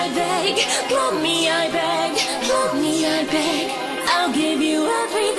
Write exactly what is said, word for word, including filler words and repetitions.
I beg, love me, I beg, love me, I beg. I'll give you everything.